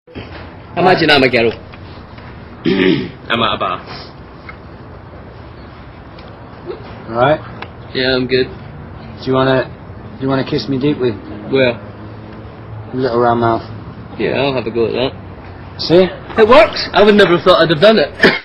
Imagine I'm a girl. I'm at a bar. Alright? Yeah, I'm good. Do you wanna kiss me deeply? Where? Little round mouth. Yeah, I'll have a go at that. See? It works! I would never have thought I'd have done it.